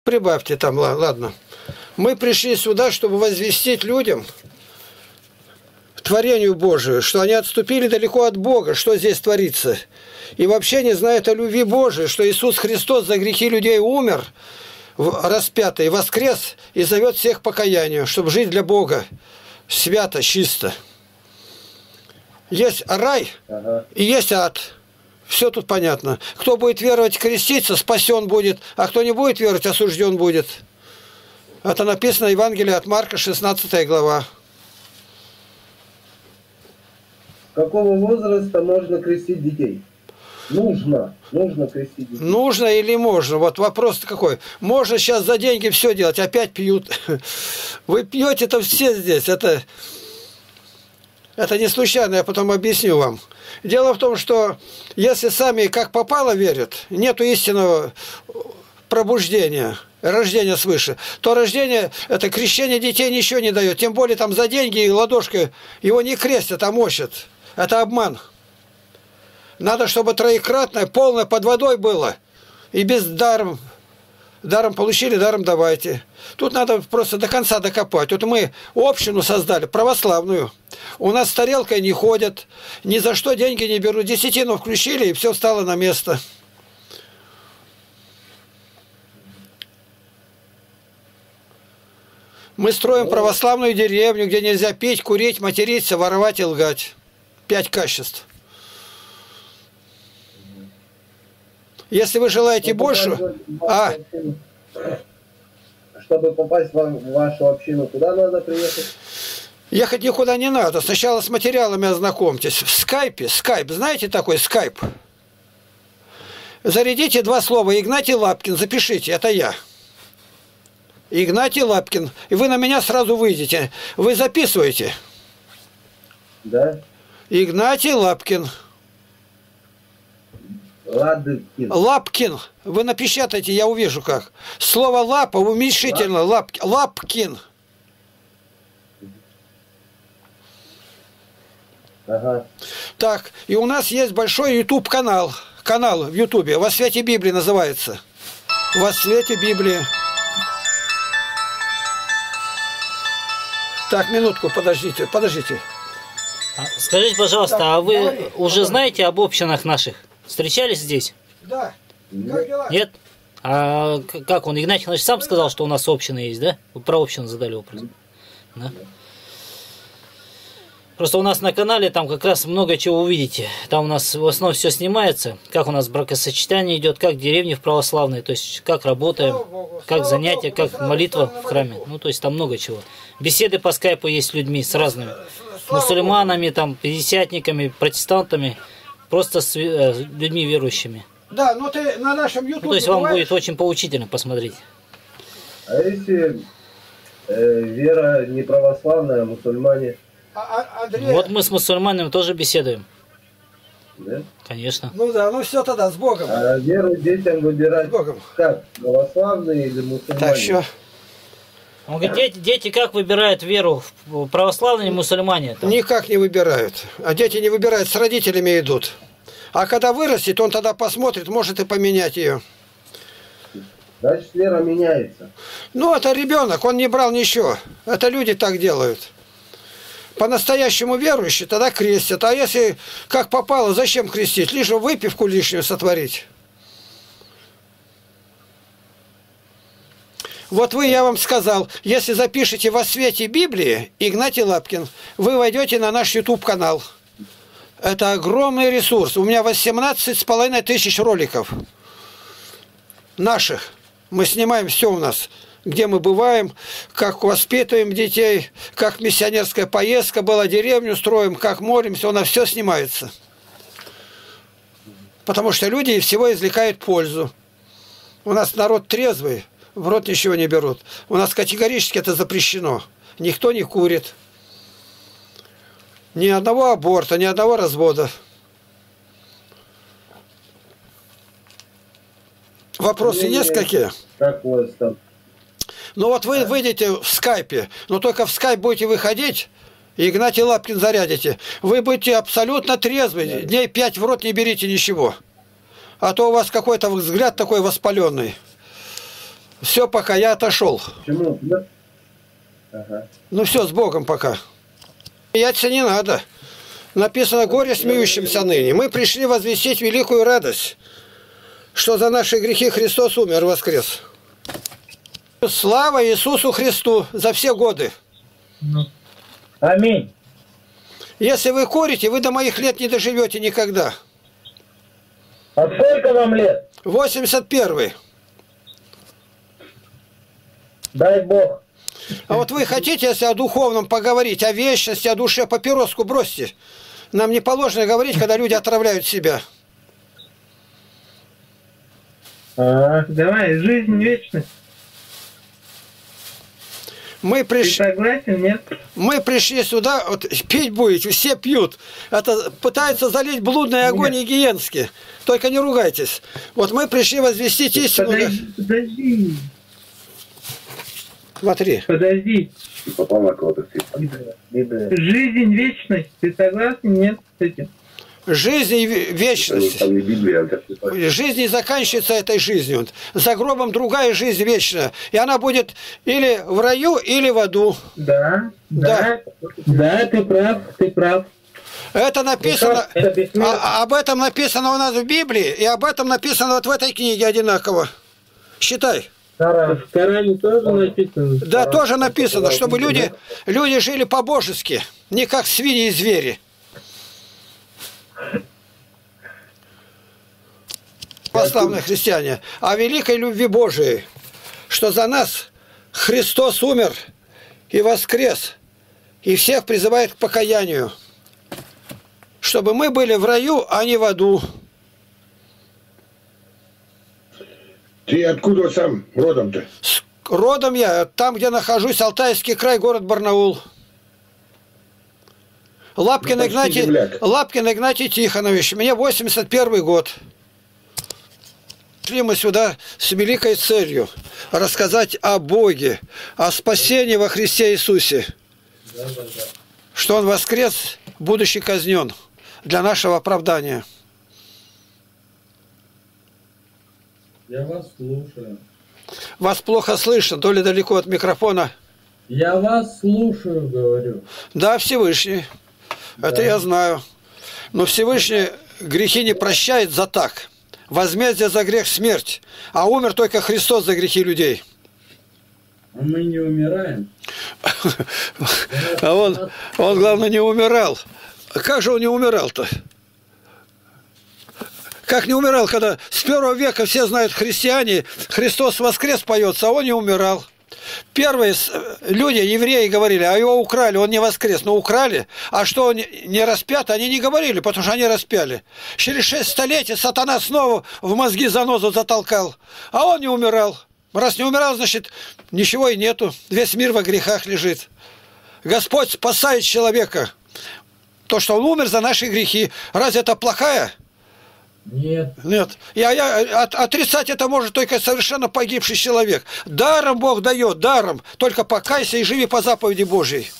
Прибавьте там, ладно. Мы пришли сюда, чтобы возвестить людям, творению Божию, что они отступили далеко от Бога, что здесь творится. И вообще не знают о любви Божией, что Иисус Христос за грехи людей умер, распятый, воскрес и зовет всех к покаянию, чтобы жить для Бога свято, чисто. Есть рай и есть ад. Все тут понятно. Кто будет веровать, креститься, спасен будет, а кто не будет веровать, осужден будет. Это написано в Евангелии от Марка, 16 глава. С какого возраста можно крестить детей? Нужно крестить детей. Нужно или можно? Вот вопрос какой. Можно сейчас за деньги все делать, опять пьют. Вы пьете это все здесь. Это не случайно, я потом объясню вам. Дело в том, что если сами как попало верят, нету истинного пробуждения, рождения свыше, то рождение, это крещение детей ничего не дает. Тем более там за деньги и ладошкой его не крестят, а мощат. Это обман. Надо, чтобы троекратное, полное под водой было. И без даром. Даром получили, даром давайте. Тут надо просто до конца докопать. Вот мы общину создали, православную. У нас с тарелкой не ходят, ни за что деньги не берут. Десятину включили, и все встало на место. Мы строим православную деревню, где нельзя пить, курить, материться, воровать и лгать. 5 качеств. Если вы желаете больше... Чтобы попасть в вашу общину, куда надо приехать? Ехать никуда не надо. Сначала с материалами ознакомьтесь. В скайпе, знаете такой скайп? Зарядите 2 слова. Игнатий Лапкин, запишите, это я. Игнатий Лапкин. И вы на меня сразу выйдете. Вы записываете? Да. Игнатий Лапкин. Лапкин. Вы напечатайте, я увижу как. Слово лапа уменьшительно. Лапкин. Ага. Так, и у нас есть большой YouTube канал. Канал в Ютубе. «Во свете Библии» называется. «Во свете Библии». Так, минутку, подождите. Скажите, пожалуйста, так, а вы говори, уже знаете об общинах наших? Встречались здесь? Да. Как дела? Нет? А как он? Игнатий Иванович сам сказал, что у нас община есть, да? Вы про общину задали вопрос. Да? Просто у нас на канале там как раз много чего увидите. Там у нас в основном все снимается. Как у нас бракосочетание идет, как деревни в православной, то есть как работаем, как занятия, как молитва в храме. Ну, то есть там много чего. Беседы по скайпу есть с людьми, с разными. Мусульманами, там, пятидесятниками, протестантами. Просто с людьми верующими. Да, но ты на нашем YouTube... Ну, то есть вам будет очень поучительно посмотреть. А если вера не православная, а мусульмане? Андрей... Вот мы с мусульманами тоже беседуем. Да? Конечно. Ну да, ну все тогда, с Богом. А веру детям выбирать С Богом. как? Православные или мусульмане? Так, все. Он говорит, дети как выбирают веру? Православные или мусульмане? Там? Никак не выбирают. А дети не выбирают, с родителями идут. А когда вырастет, он тогда посмотрит, может и поменять ее. Значит, вера меняется. Ну, это ребенок, он не брал ничего. Это люди так делают. По-настоящему верующие тогда крестят. А если как попало, зачем крестить? Лишь выпивку лишнюю сотворить. Вот вы, я вам сказал, если запишите «Во свете Библии» Игнатий Лапкин, вы войдете на наш YouTube-канал. Это огромный ресурс. У меня 18,5 тысяч роликов наших. Мы снимаем все у нас. Где мы бываем, как воспитываем детей, как миссионерская поездка была, деревню строим, как молимся, у нас все снимается. Потому что люди из всего извлекают пользу. У нас народ трезвый, в рот ничего не берут. У нас категорически это запрещено. Никто не курит. Ни одного аборта, ни одного развода. Вопросы есть какие? Как у вас там? Ну вот вы выйдете в скайпе, но только в скайп будете выходить, и Игнатий Лапкин зарядите. Вы будете абсолютно трезвы, дней 5 в рот не берите ничего. А то у вас какой-то взгляд такой воспаленный. Все, пока я отошел. Почему? Да? Ага. Ну все, с Богом пока. Смеяться не надо. Написано: горе смеющимся ныне. Мы пришли возвестить великую радость, что за наши грехи Христос умер, воскрес. Слава Иисусу Христу за все годы. Аминь. Если вы курите, вы до моих лет не доживете никогда. А сколько вам лет? 81-й. Дай Бог. А вот вы хотите, если о духовном поговорить, о вечности, о душе, папироску бросьте. Нам не положено говорить, когда люди отравляют себя. Давай, жизнь вечность. Мы Ты согласен, нет? пришли сюда, вот пить будете, все пьют. Это пытаются залить блудный огонь и гиенский. Только не ругайтесь. Вот мы пришли возвестить истину. Подожди. Смотри. Подожди. Попал на кого-то. Жизнь вечность. Ты согласен, нет, с этим? Жизнь и вечность. Там не Библия, Жизнь не заканчивается этой жизнью. За гробом другая жизнь вечная. И она будет или в раю, или в аду. Да, Да. ты прав. Это написано, Это бессмертно. об этом написано у нас в Библии, и об этом написано вот в этой книге одинаково. Считай. В Коране тоже написано. Да, тоже написано, чтобы люди жили по-божески, не как свиньи и звери. Православные христиане, о великой любви Божией, что за нас Христос умер и воскрес, и всех призывает к покаянию, чтобы мы были в раю, а не в аду. Ты откуда сам родом-то? Родом я, там, где нахожусь, Алтайский край, город Барнаул. Лапкин Игнатий Тихонович, мне 81 год. Пришли мы сюда с великой целью рассказать о Боге, о спасении во Христе Иисусе. Что Он воскрес, будучи казнен, для нашего оправдания. Я вас слушаю. Вас плохо слышно, то ли далеко от микрофона. Я вас слушаю, говорю. Да, Всевышний. Это я знаю. Но Всевышний грехи не прощает за так. Возмездие за грех — смерть. А умер только Христос за грехи людей. А мы не умираем. А он, главное, не умирал. Как же он не умирал-то? Как не умирал, когда с 1 века все знают христиане, Христос воскрес поется, а он не умирал. Первые люди, евреи, говорили: а его украли, он не воскрес. Но украли, а что он не распят, они не говорили, потому что они распяли. Через 6 столетий сатана снова в мозги занозу затолкал, а он не умирал. Раз не умирал, значит, ничего и нету. Весь мир во грехах лежит. Господь спасает человека. То, что он умер за наши грехи. Разве это плохая? Нет. Нет. Отрицать это может только совершенно погибший человек. Даром Бог дает, даром. Только покайся и живи по заповеди Божьей.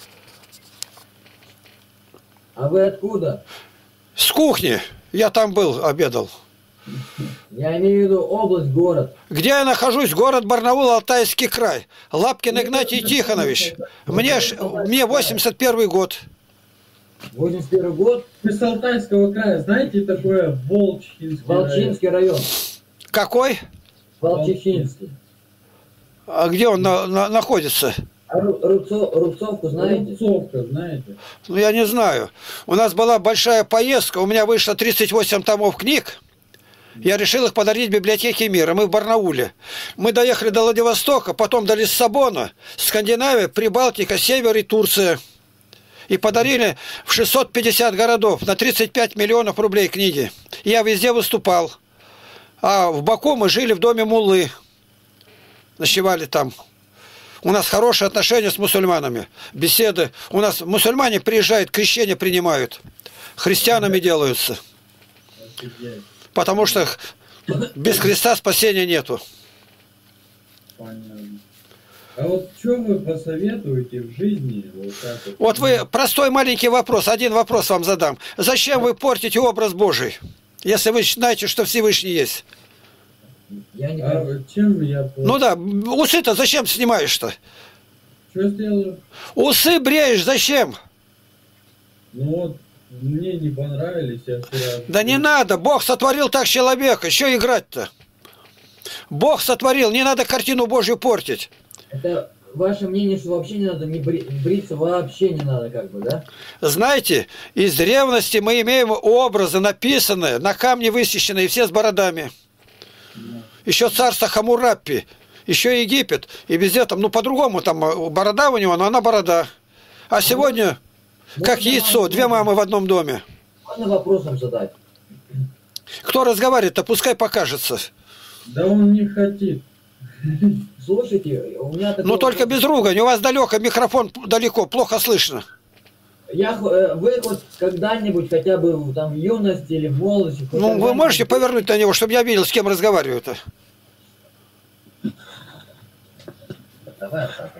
А вы откуда? С кухни. Я там был, обедал. Я имею в виду область, город. Где я нахожусь? Город Барнаул, Алтайский край. Лапкин Игнатий Тихонович. Мне 81 год. 81 год? Вы с Алтайского края знаете такое Волчинский район? Какой? Волчихинский. А где он находится? А Рубцовку знаете? Рубцовка, знаете? Ну, я не знаю. У нас была большая поездка, у меня вышло 38 томов книг. Я решил их подарить библиотеке мира. Мы в Барнауле. Мы доехали до Владивостока, потом до Лиссабона, Скандинавия, Прибалтика, Север и Турция. И подарили в 650 городов на 35 миллионов рублей книги. Я везде выступал. А в Баку мы жили в доме муллы. Ночевали там. У нас хорошие отношения с мусульманами. Беседы. У нас мусульмане приезжают, крещение принимают. Христианами делаются. Потому что без Христа спасения нету. Понятно. А вот что вы посоветуете в жизни? Вот вы, простой маленький вопрос, один вопрос вам задам. Зачем вы портите образ Божий, если вы знаете, что Всевышний есть? Я не понимаю. Чем я... Ну да, усы-то зачем снимаешь-то? Что сделаю? Усы бреешь зачем? Ну вот, мне не понравились, я вчера... Да не надо, Бог сотворил так человека, что играть-то? Бог сотворил, не надо картину Божью портить. Это ваше мнение, что вообще не надо, не бриться вообще не надо, как бы, да? Знаете, из древности мы имеем образы, написанные, на камне высеченные, все с бородами. Еще царство Хаммурапи, еще Египет, и везде там, ну по-другому, там борода у него, но она борода. А сегодня, как яйцо, две мамы в одном доме. Можно вопросом задать? Кто разговаривает-то, пускай покажется. Да он не хотит. Слушайте, у меня такой... Ну только без ругань, у вас далеко, микрофон далеко, плохо слышно. Вы хоть когда-нибудь, хотя бы там в юности или в молодости... Ну вы можете повернуть на него, чтобы я видел, с кем разговариваю-то? Давай так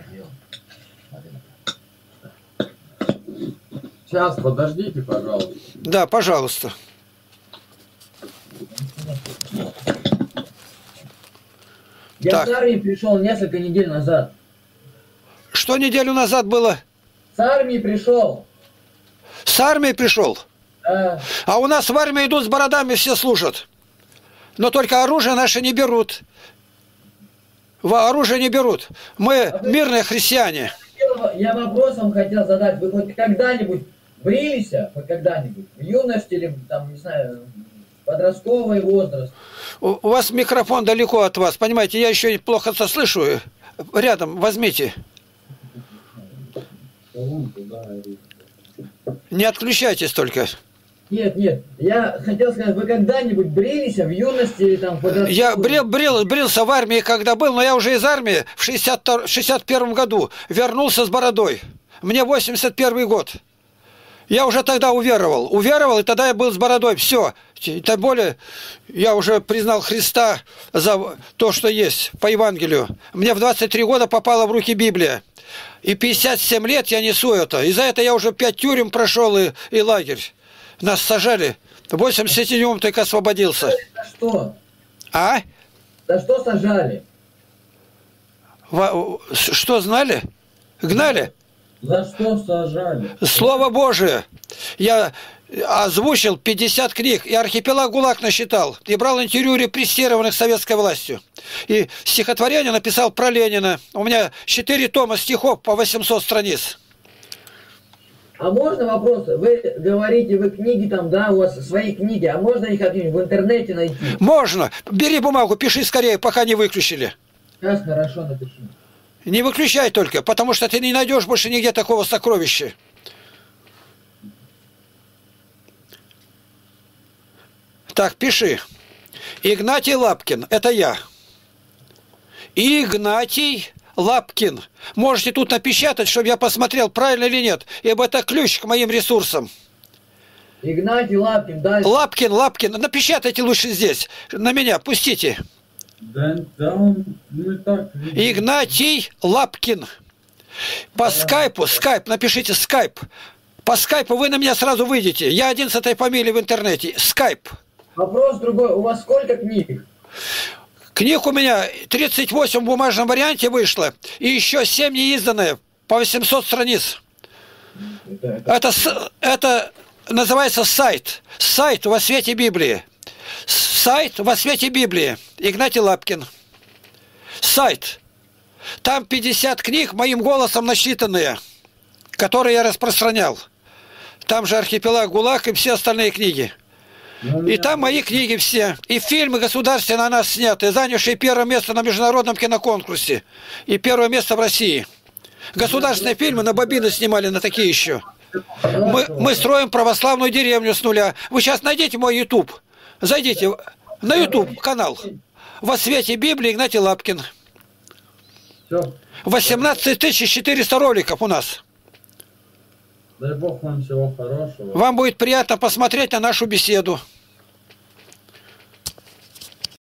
сделаем. Сейчас, подождите, пожалуйста. Да, пожалуйста. Я Так. с армии пришел несколько недель назад. Что неделю назад было? С армии пришел. С армии пришел? Да. А у нас в армии идут с бородами, все служат. Но только оружие наше не берут. Оружие не берут. Мы мирные христиане. Я вопросом хотел задать. Вы хоть когда-нибудь брились? Хоть когда-нибудь? В юности или там, не знаю, подростковый возраст? У вас микрофон далеко от вас, понимаете, я еще плохо слышу. Рядом возьмите. Не отключайтесь только. Нет, нет. Я хотел сказать, вы когда-нибудь брились в юности или там подростковый? Я брился в армии, когда был, но я уже из армии в 61 году вернулся с бородой. Мне 81 год. Я уже тогда уверовал, и тогда я был с бородой. Все. Тем более, я уже признал Христа за то, что есть по Евангелию. Мне в 23 года попала в руки Библия. И 57 лет я несу это. И за это я уже 5 тюрем прошел и лагерь. Нас сажали. В 87-м только освободился. За что? А? За что сажали? Что знали? Гнали? За что сажали? Слово Божие. Я озвучил 50 книг, и архипелаг ГУЛАГ насчитал, и брал интервью репрессированных советской властью. И стихотворение написал про Ленина. У меня 4 тома стихов по 800 страниц. А можно вопрос? Вы говорите, вы книги там, да, у вас свои книги, а можно их как-нибудь в интернете найти? Можно. Бери бумагу, пиши скорее, пока не выключили. Сейчас хорошо напишу. Не выключай только, потому что ты не найдешь больше нигде такого сокровища. Так, пиши. Игнатий Лапкин, это я. Игнатий Лапкин. Можете тут напечатать, чтобы я посмотрел, правильно или нет, ибо это ключ к моим ресурсам. Игнатий Лапкин, дальше. Лапкин. Напечатайте лучше здесь. На меня, пустите. Да он не так. Игнатий Лапкин. По скайпу, напишите скайп. По скайпу вы на меня сразу выйдете. Я 11 фамилии в интернете. Скайп. Вопрос другой. У вас сколько книг? Книг у меня 38 в бумажном варианте вышло. И еще 7 неизданные по 800 страниц. Это называется сайт. Сайт во свете Библии. Сайт во свете Библии. Игнатий Лапкин. Сайт. Там 50 книг моим голосом насчитанные, которые я распространял. Там же архипелаг ГУЛАГ и все остальные книги. И там мои книги все. И фильмы государственные на нас сняты, занявшие первое место на международном киноконкурсе. И первое место в России. Государственные фильмы на бобины снимали, на такие еще. Мы строим православную деревню с нуля. Вы сейчас найдите мой YouTube. Зайдите на YouTube канал. Во свете Библии Игнатий Лапкин. 18 400 роликов у нас. Дай Бог вам всего хорошего. Вам будет приятно посмотреть на нашу беседу.